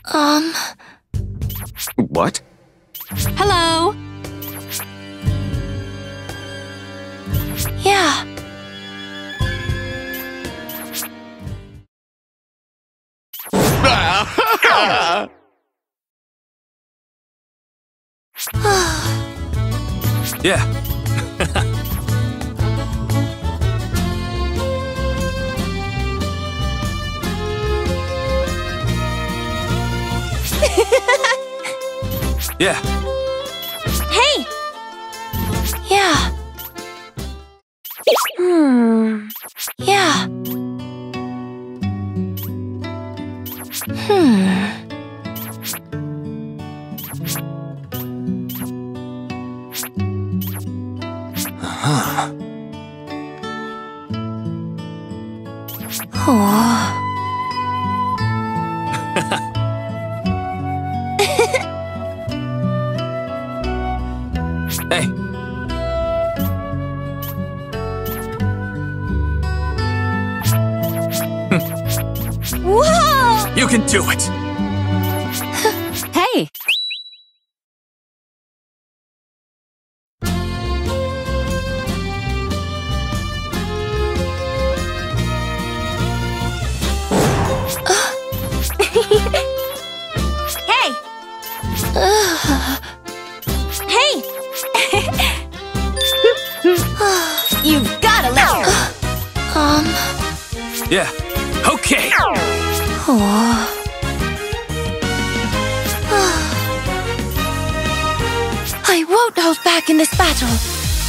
What? Hello? Yeah. Yeah. Yeah. Hey! Yeah. Yeah. Oh. Hey. Whoa! You can do it. Hey! Hey! Hey! You've gotta let go! Yeah. Okay. I won't hold back in this battle.